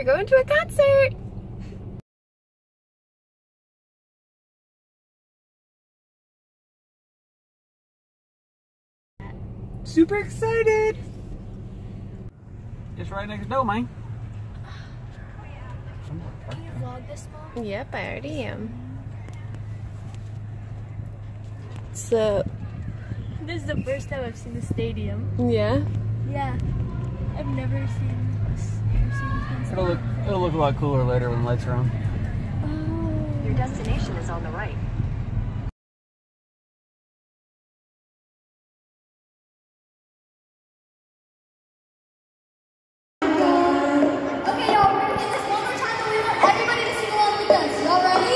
We're going to a concert. Super excited. It's right next door, man. Can you vlog this, Mom? Yep, I already am. So, This is the first time I've seen the stadium. yeah. Yeah. I've never seen this. It'll look a lot cooler later when the lights are on. Oh. Your destination is on the right. Okay, y'all, we're gonna get this one more time and we want everybody to sing along with us. Y'all ready?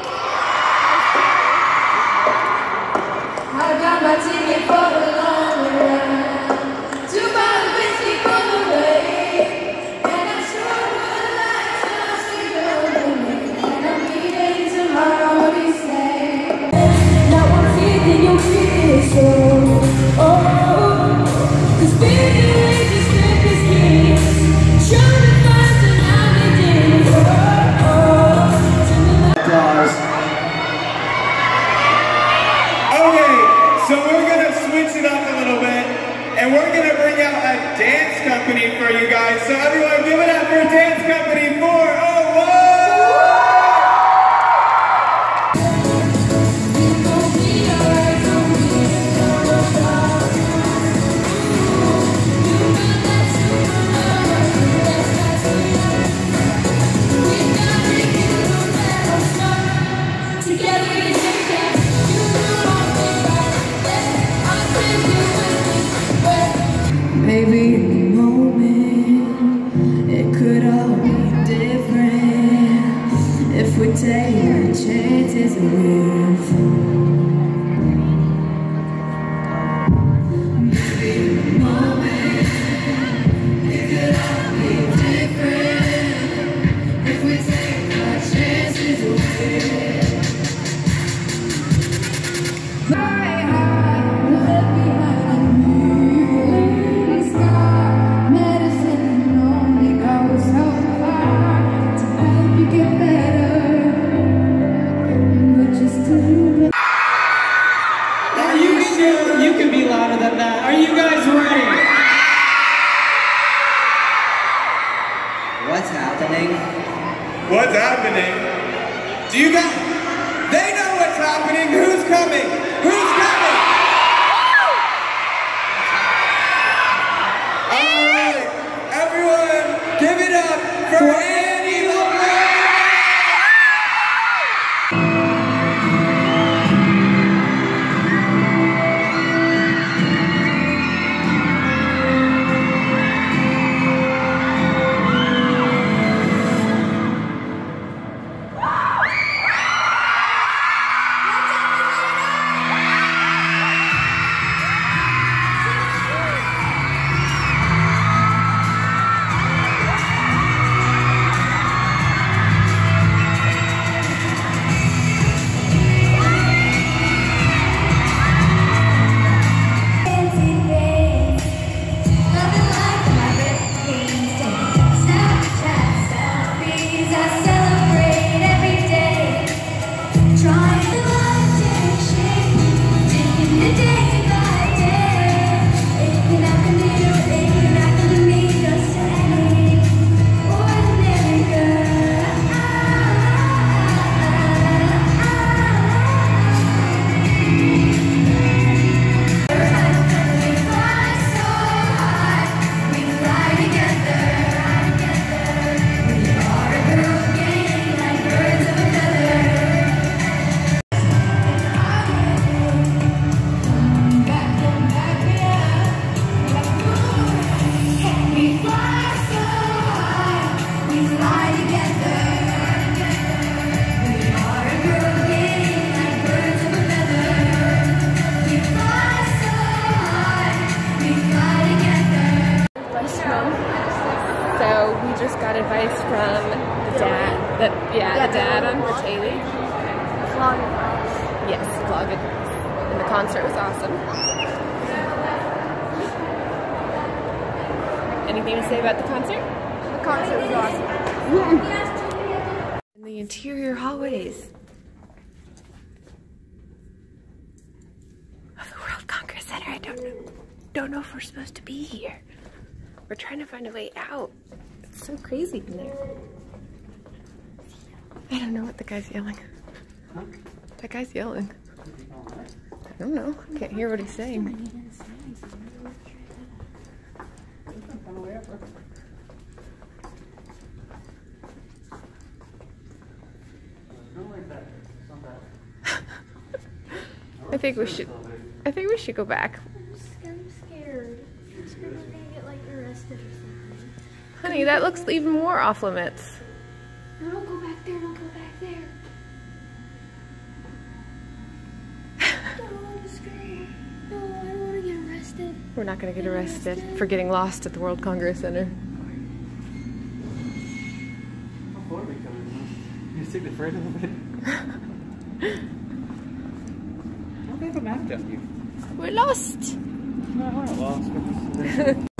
I got my ticket for the long run. 2 miles whiskey for the way. And I sure would like to see the women. And I'm meeting tomorrow, what do you say? Now I'm feeling your fear, so oh, 'cause baby, just let this kiss. Trying to find another day. Okay, so we're gonna switch it up a little bit, and we're gonna bring out a dance company for you guys. So everyone, give it up for Dance Company 401! Maybe in the moment it could all be different if we take our chances with. Maybe in the moment it could all be different if we take our chances with. My heart left behind me. Medicine can only go so far to help you get better, but just to Are you sure? You can be louder than that. Are you guys ready? What's happening? What's happening? Do you guys... They know what's happening! Who's coming? Who's coming? Alright, everyone, give it up for Annie LeBlanc! So we just got advice from the dad, the dad on Bertaley. Vlog advice. Yes, vlog advice. And the concert was awesome. Anything to say about the concert? The concert was awesome. In the interior hallways of the World Congress Center. I don't know if we're supposed to be here. We're trying to find a way out. It's so crazy in there. I don't know what the guy's yelling. Huh? That guy's yelling. I don't know. I can't hear what he's saying. I think we should go back. I'm scared. I'm scared we're gonna get like arrested or something. Honey, that looks even more off limits. No, don't go back there. Don't go back there. No, I'm scared. No, I don't want to get arrested. We're not gonna get arrested for getting lost at the World Congress Center. How far are we coming? You see the afraid a little bit? Don't they have a map down here? We're lost. No, we're not lost.